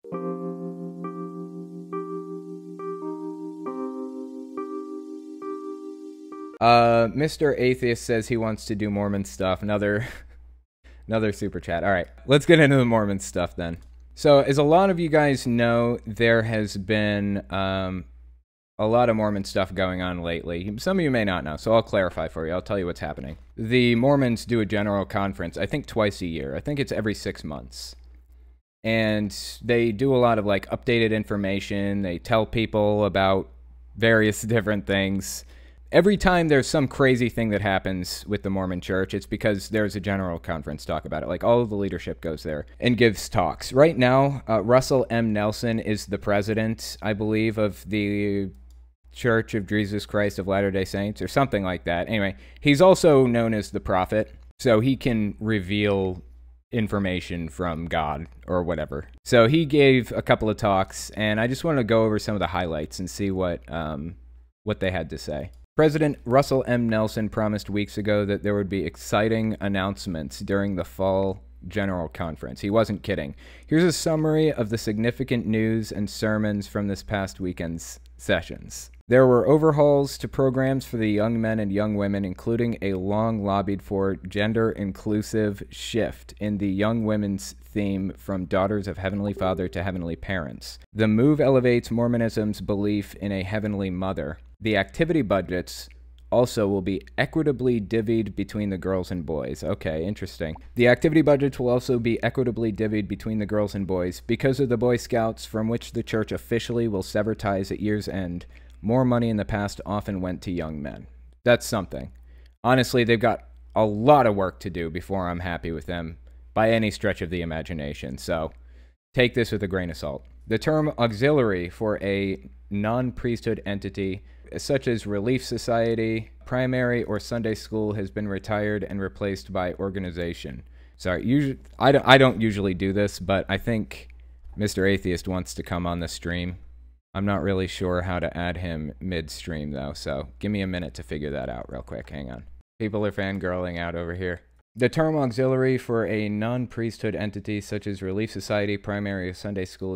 Mr. Atheist says he wants to do Mormon stuff. Another super chat. All right, let's get into the Mormon stuff then. So, as a lot of you guys know, there has been a lot of Mormon stuff going on lately. Some of you may not know, so I'll clarify for you. I'll tell you what's happening. The Mormons do a general conference, I think twice a year. I think it's every 6 months. And they do a lot of like updated information. They tell people about various different things. Every time there's some crazy thing that happens with the Mormon church, it's because there's a general conference talk about it. Like all of the leadership goes there and gives talks. Right now, Russell M. Nelson is the president, I believe, of the Church of Jesus Christ of Latter-day Saints or something like that. Anyway, he's also known as the prophet, so he can reveal information from God or whatever. So he gave a couple of talks, and I just want to go over some of the highlights and see what they had to say. President Russell M. Nelson promised weeks ago that there would be exciting announcements during the fall general conference. He wasn't kidding. Here's a summary of the significant news and sermons from this past weekend's sessions. There were overhauls to programs for the young men and young women, including a long lobbied for gender-inclusive shift in the young women's theme from Daughters of Heavenly Father to Heavenly Parents. The move elevates Mormonism's belief in a Heavenly Mother. The activity budgets also will be equitably divvied between the girls and boys. Okay, interesting. The activity budgets will also be equitably divvied between the girls and boys. Because of the Boy Scouts, from which the church officially will sever ties at year's end, more money in the past often went to young men. That's something. Honestly, they've got a lot of work to do before I'm happy with them by any stretch of the imagination. So take this with a grain of salt. The term auxiliary for a non-priesthood entity such as Relief Society, primary, or Sunday school has been retired and replaced by organization. Sorry, I don't usually do this, but I think Mr. Atheist wants to come on the stream. I'm not really sure how to add him midstream, though, so give me a minute to figure that out real quick. Hang on. People are fangirling out over here. The term auxiliary for a non-priesthood entity such as Relief Society, primary, or Sunday school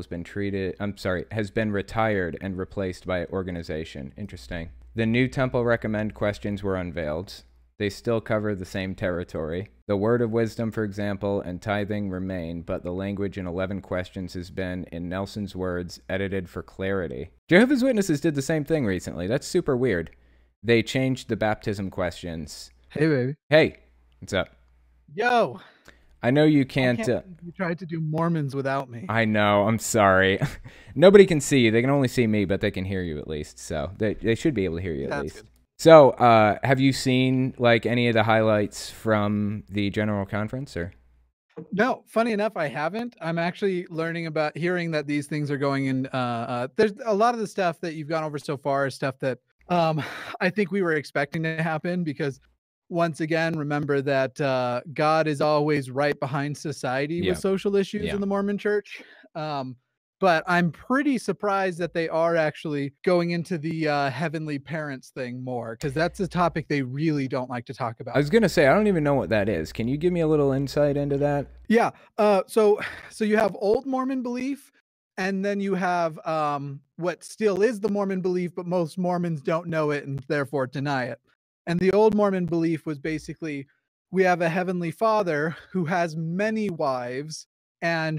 has been retired and replaced by organization. Interesting. The new temple recommend questions were unveiled. They still cover the same territory. The word of wisdom, for example, and tithing remain, but the language in 11 questions has been, in Nelson's words, edited for clarity. Jehovah's Witnesses did the same thing recently. That's super weird. They changed the baptism questions. Hey, baby. Hey, what's up? Yo. I know you can't. You tried to do Mormons without me. I know. I'm sorry. Nobody can see you. They can only see me, but they can hear you at least. So they should be able to hear you at least. Good. So have you seen like any of the highlights from the general conference or? No, funny enough, I haven't. I'm actually hearing that these things are going in. There's a lot of the stuff that you've gone over so far is stuff that I think we were expecting to happen because once again, remember that God is always right behind society with social issues in the Mormon church. But I'm pretty surprised that they are actually going into the heavenly parents thing more, because that's a topic they really don't like to talk about. I was going to say, I don't even know what that is. Can you give me a little insight into that? Yeah. So you have old Mormon belief, and then you have what still is the Mormon belief, but most Mormons don't know it and therefore deny it. And the old Mormon belief was basically, we have a heavenly father who has many wives, and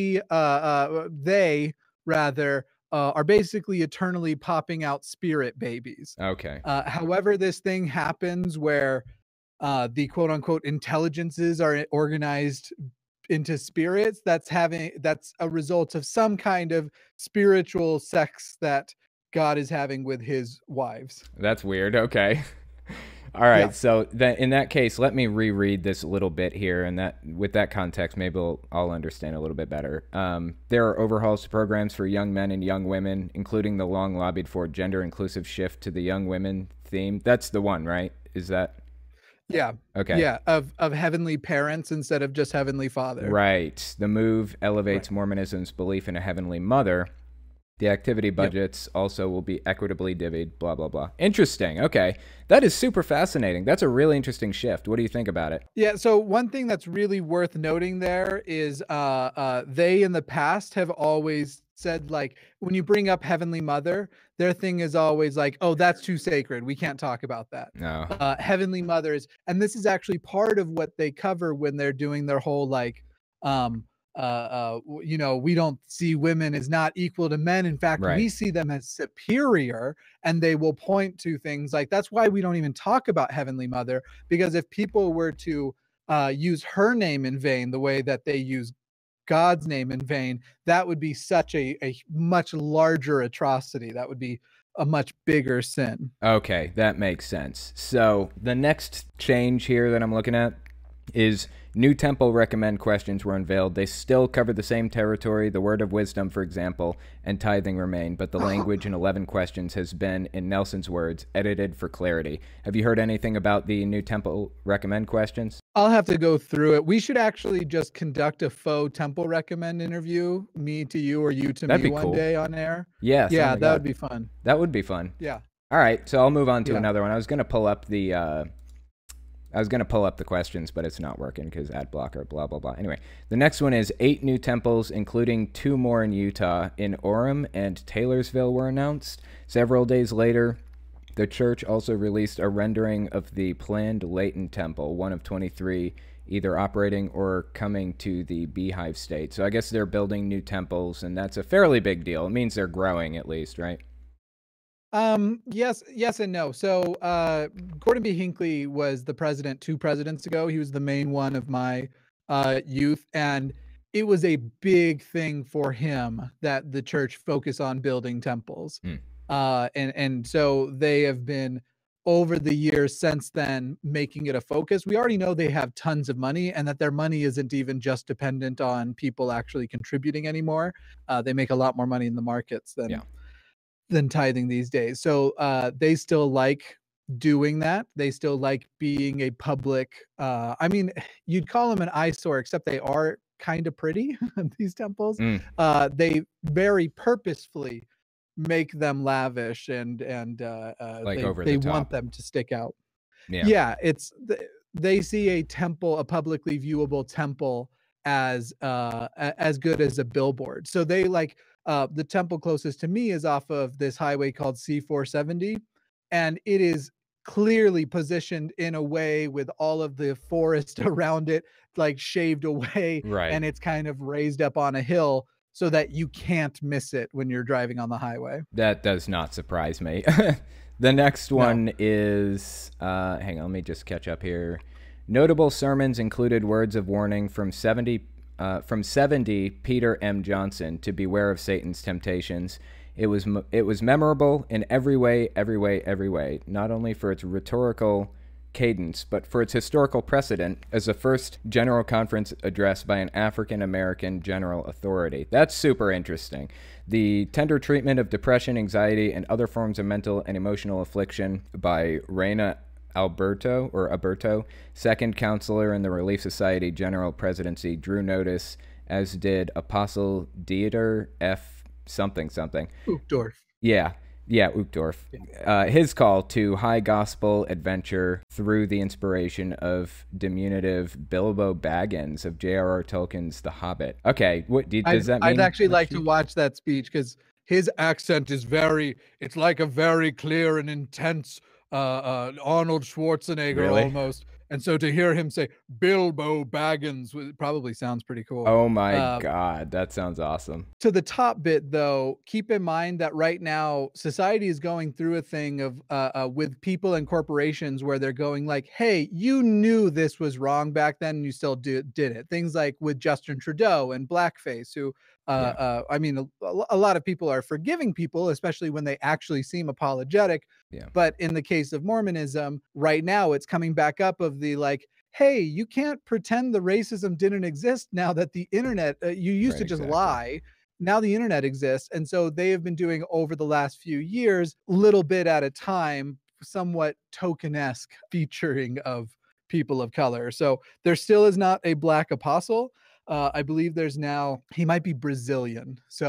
they are basically eternally popping out spirit babies. Okay. However, this thing happens where the quote unquote intelligences are organized into spirits, that's a result of some kind of spiritual sex that God is having with his wives. That's weird. Okay. All right, so in that case, let me reread this a little bit here, and with that context, maybe I'll understand a little bit better. There are overhauls to programs for young men and young women, including the long lobbied for gender-inclusive shift to the young women theme. That's the one, right? Is that? Yeah. Okay. Yeah, of heavenly parents instead of just heavenly father. Right. The move elevates Mormonism's belief in a heavenly mother. The activity budgets also will be equitably divvied, blah, blah, blah. Interesting. Okay. That is super fascinating. That's a really interesting shift. What do you think about it? Yeah, so one thing that's really worth noting there is they in the past have always said, like, when you bring up Heavenly Mother, their thing is always like, oh, that's too sacred. We can't talk about that. No. Heavenly Mothers, and this is actually part of what they cover when they're doing their whole like we don't see women as not equal to men. In fact, Right. we see them as superior, and they will point to things like that's why we don't even talk about Heavenly Mother, because if people were to use her name in vain the way that they use God's name in vain, that would be such a much larger atrocity. That would be a much bigger sin. Okay, that makes sense. So the next change here that I'm looking at is new temple recommend questions were unveiled. They still cover the same territory. The word of wisdom, for example, and tithing remain, but the language in 11 questions has been, in Nelson's words, edited for clarity. Have you heard anything about the new temple recommend questions? I'll have to go through it. We should actually just conduct a faux temple recommend interview, me to you or you to That'd me be one cool. day on air. Yes. Yeah, oh my that God. would be fun. That would be fun. Yeah. All right, so I'll move on to Yeah. another one. I was going to pull up the questions, but it's not working because ad blocker, blah, blah, blah. Anyway, the next one is 8 new temples, including 2 more in Utah, in Orem and Taylorsville were announced. Several days later, the church also released a rendering of the planned Layton Temple, one of 23, either operating or coming to the Beehive State. So I guess they're building new temples, and that's a fairly big deal. It means they're growing at least, right? Yes and no. So Gordon B. Hinckley was the president 2 presidents ago. He was the main one of my youth, and it was a big thing for him that the church focus on building temples. And so they have been over the years since then making it a focus. We already know they have tons of money, and that their money isn't even just dependent on people actually contributing anymore. They make a lot more money in the markets than tithing these days. So they still like doing that. They still like being a public, I mean, you'd call them an eyesore, except they are kind of pretty, these temples. They very purposefully make them lavish, and Like over they the top. want them to stick out. Yeah. They see a temple, a publicly viewable temple, as good as a billboard. So they like the temple closest to me is off of this highway called C470, and it is clearly positioned in a way with all of the forest around it like shaved away, Right. and it's kind of raised up on a hill so that you can't miss it when you're driving on the highway. That does not surprise me. The next one is, hang on, let me just catch up here. Notable sermons included words of warning from 70 Peter M. Johnson to beware of Satan's temptations. It was memorable in every way, not only for its rhetorical cadence, but for its historical precedent as the first general conference address by an African-American general authority. That's super interesting. The tender treatment of depression, anxiety, and other forms of mental and emotional affliction by Reina Alberto, second counselor in the Relief Society General Presidency, drew notice, as did Apostle Dieter F. something. Uchtdorf. Yeah, Uchtdorf. His call to high gospel adventure through the inspiration of diminutive Bilbo Baggins of J.R.R. Tolkien's The Hobbit. Okay, does that mean? I'd actually like to watch that speech, because his accent is it's like a very clear and intense Arnold Schwarzenegger almost. And so to hear him say Bilbo Baggins probably sounds pretty cool. Oh my God, that sounds awesome. To the top bit, though, keep in mind that right now society is going through a thing of with people and corporations where they're going like, hey, you knew this was wrong back then and you still did it. Things like with Justin Trudeau and blackface, who I mean, a lot of people are forgiving people, especially when they actually seem apologetic. But in the case of Mormonism, right now it's coming back up of the like, hey, you can't pretend the racism didn't exist now that the internet, you used to just lie. Now the internet exists. And so they have been doing over the last few years, little bit at a time, somewhat token-esque featuring of people of color. So there still is not a black apostle. I believe there's now, he might be Brazilian. So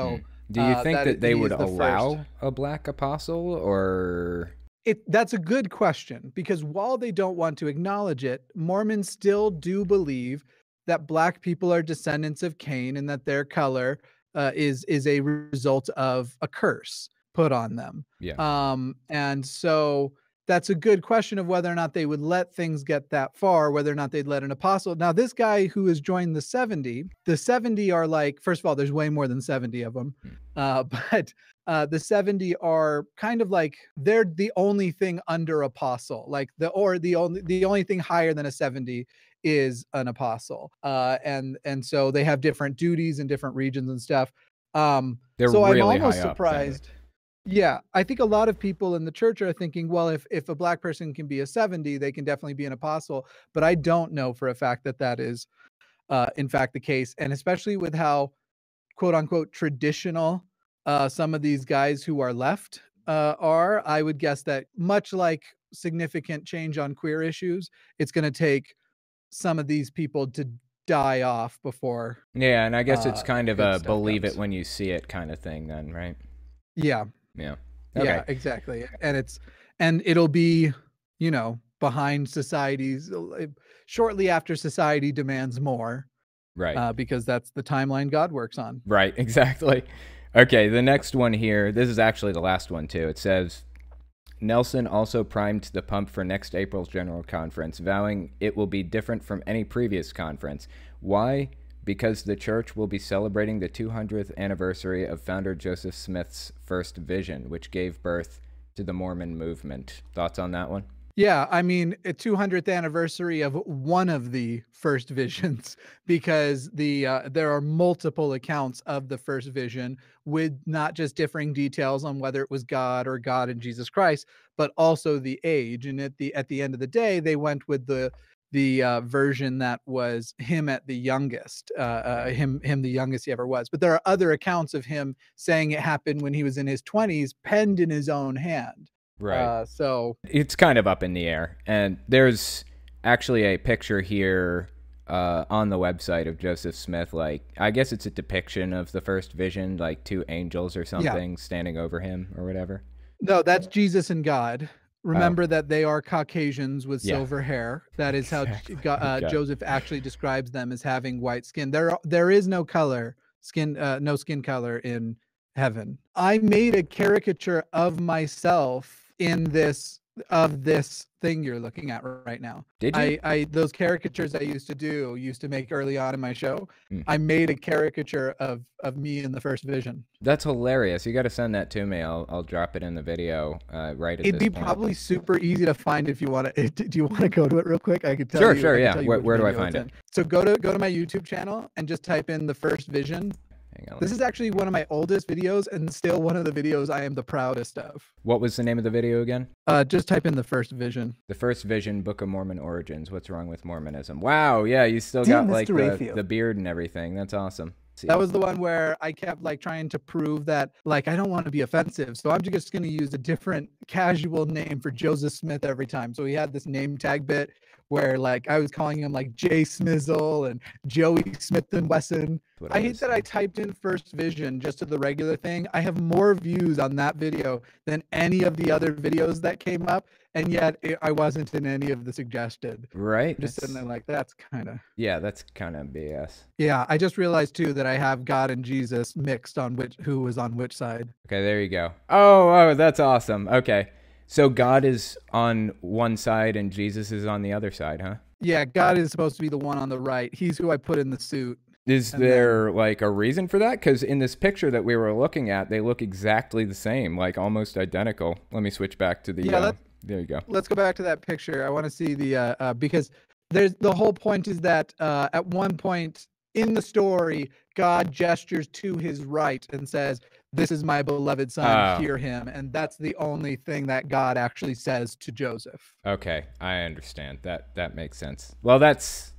Do you think that they he would is the allow first. a black apostle, or? That's a good question, because while they don't want to acknowledge it, Mormons still do believe that black people are descendants of Cain and that their color is a result of a curse put on them. Yeah. And so that's a good question of whether or not they would let things get that far, whether or not they'd let an apostle. Now, this guy who has joined the 70 are like, first of all, there's way more than 70 of them. But the 70 are kind of like, they're the only thing under apostle, like the only thing higher than a 70 is an apostle. And so they have different duties in different regions and stuff. They're so really I'm almost high up, surprised. Yeah, I think a lot of people in the church are thinking, well, if a black person can be a 70, they can definitely be an apostle. But I don't know for a fact that that is, in fact, the case. And especially with how, quote unquote, traditional some of these guys who are left are, I would guess that much like significant change on queer issues, it's going to take some of these people to die off before. Yeah, and I guess it's kind of a stuff believe comes. it when you see it kind of thing then, right? Yeah. Yeah. Yeah, Okay. exactly. And it'll be, behind society's shortly after society demands more, Right. because that's the timeline God works on. Right, exactly. Okay, the next one here, this is actually the last one too. It says, Nelson also primed the pump for next April's General Conference, vowing it will be different from any previous conference. Why? Because the church will be celebrating the 200th anniversary of founder Joseph Smith's first vision, which gave birth to the Mormon movement. Thoughts on that one? Yeah, I mean, a 200th anniversary of one of the first visions, because there are multiple accounts of the first vision with not just differing details on whether it was God or God and Jesus Christ, but also the age. And at the end of the day, they went with the version that was him at the youngest, him the youngest he ever was. But there are other accounts of him saying it happened when he was in his 20s, penned in his own hand. Right. So it's kind of up in the air. And there's actually a picture here on the website of Joseph Smith. Like, I guess it's a depiction of the first vision, like two angels or something standing over him or whatever. No, that's Jesus and God. Remember that they are Caucasians with silver hair. That is how Joseph actually describes them, as having white skin. There is no no skin color in heaven. I made a caricature of myself in this thing you're looking at right now. Did you? I those caricatures I used to make early on in my show. I made a caricature of me in the first vision. That's hilarious. You got to send that to me. I'll drop it in the video right at It'd this be point. probably super easy to find if you want to. Do you want to go to it real quick? I could tell you. Sure, yeah. Tell you Where do I find it? So go to my YouTube channel and just type in the first vision. Hang on. This is actually one of my oldest videos and still one of the videos I am the proudest of. What was the name of the video again? Just type in the first vision. The first vision, Book of Mormon origins. What's wrong with Mormonism? Wow, yeah, you still got like the beard and everything. That's awesome. That was the one where I kept like trying to prove that like I don't want to be offensive, so I'm just going to use a different casual name for Joseph Smith every time. So he had this name tag bit where like I was calling him like Jay Smizzle and Joey Smith and Wesson. I hate that I typed in first vision just to the regular thing. I have more views on that video than any of the other videos that came up, and yet I wasn't in any of the suggested. Right. I'm just sitting there like, that's kind of. Yeah, that's kind of BS. Yeah, I just realized too that I have God and Jesus mixed on who was on which side. Okay, there you go. Oh, that's awesome. Okay. So God is on one side and Jesus is on the other side, huh? Yeah, God is supposed to be the one on the right. He's who I put in the suit. Is there like a reason for that? Because in this picture that we were looking at, they look exactly the same, like almost identical. Let me switch back to the. There you go. Let's go back to that picture. I want to see the because the whole point is that at one point in the story, God gestures to his right and says, "This is my beloved son, hear him." And that's the only thing that God actually says to Joseph. Okay, I understand. That makes sense. Well, that's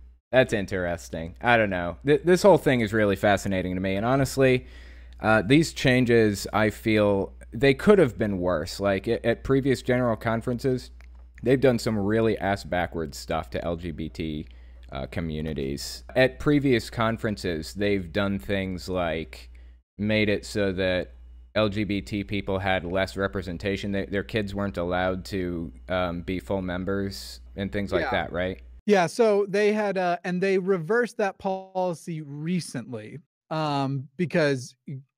interesting. I don't know. This whole thing is really fascinating to me. And honestly, these changes, I feel, they could have been worse. Like at previous general conferences, they've done some really ass-backwards stuff to LGBT communities. At previous conferences, they've done things like made it so that LGBT people had less representation. Their kids weren't allowed to be full members and things like that, right? Yeah, so they had, and they reversed that policy recently, because,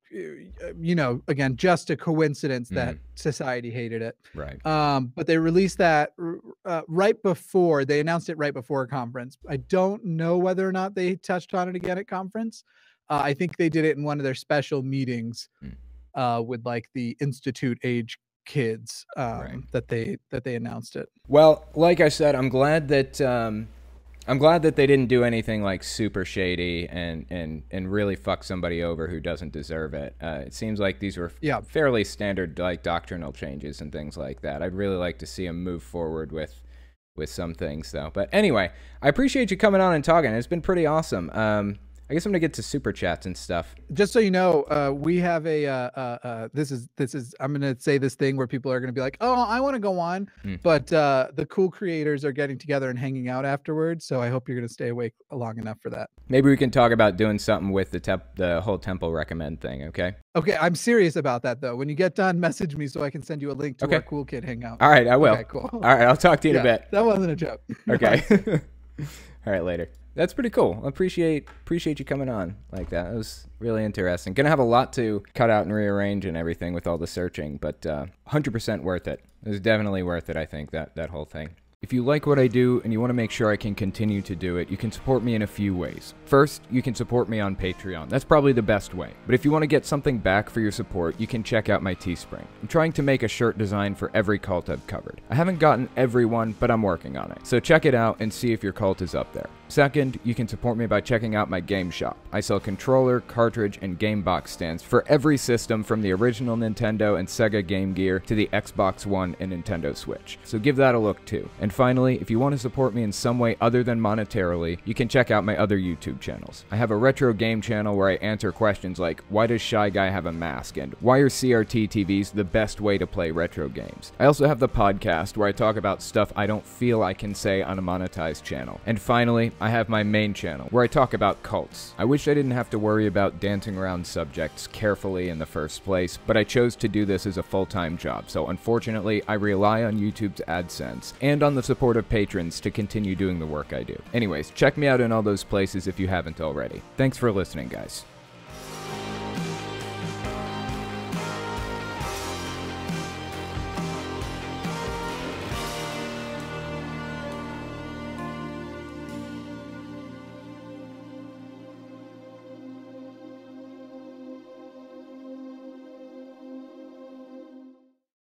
again, just a coincidence that society hated it. Right. But they released that right before, they announced it right before a conference. I don't know whether or not they touched on it again at conference. I think they did it in one of their special meetings with like the institute age kids that they announced it. Well, like I said, I'm glad that they didn't do anything like super shady and really fuck somebody over who doesn't deserve it. It seems like these were fairly standard like doctrinal changes and things like that. I'd really like to see them move forward with some things though. But anyway, I appreciate you coming on and talking. It's been pretty awesome. I guess I'm gonna get to super chats and stuff. Just so you know, we have a this is I'm gonna say this thing where people are gonna be like, oh, I want to go on, but the cool creators are getting together and hanging out afterwards. So I hope you're gonna stay awake long enough for that. Maybe we can talk about doing something with the whole temple recommend thing. Okay. Okay, I'm serious about that though. When you get done, message me so I can send you a link to our Cool Kid hangout. All right, I will. Okay, cool. All right, I'll talk to you in a bit. That wasn't a joke. Okay. All right, later. That's pretty cool. I appreciate you coming on like that. It was really interesting. Gonna have a lot to cut out and rearrange and everything with all the searching, but 100% worth it. It was definitely worth it, I think, that whole thing. If you like what I do and you want to make sure I can continue to do it, you can support me in a few ways. First, you can support me on Patreon. That's probably the best way. But if you want to get something back for your support, you can check out my Teespring. I'm trying to make a shirt design for every cult I've covered. I haven't gotten every one, but I'm working on it. So check it out and see if your cult is up there. Second, you can support me by checking out my game shop. I sell controller, cartridge, and game box stands for every system from the original Nintendo and Sega Game Gear to the Xbox One and Nintendo Switch. So give that a look too. And finally, if you want to support me in some way other than monetarily, you can check out my other YouTube channels. I have a retro game channel where I answer questions like, why does Shy Guy have a mask? And why are CRT TVs the best way to play retro games? I also have the podcast where I talk about stuff I don't feel I can say on a monetized channel. And finally, I have my main channel where I talk about cults. I wish I didn't have to worry about dancing around subjects carefully in the first place, but I chose to do this as a full-time job, so unfortunately I rely on YouTube's AdSense and on the support of patrons to continue doing the work I do. Anyways, check me out in all those places if you haven't already. Thanks for listening, guys.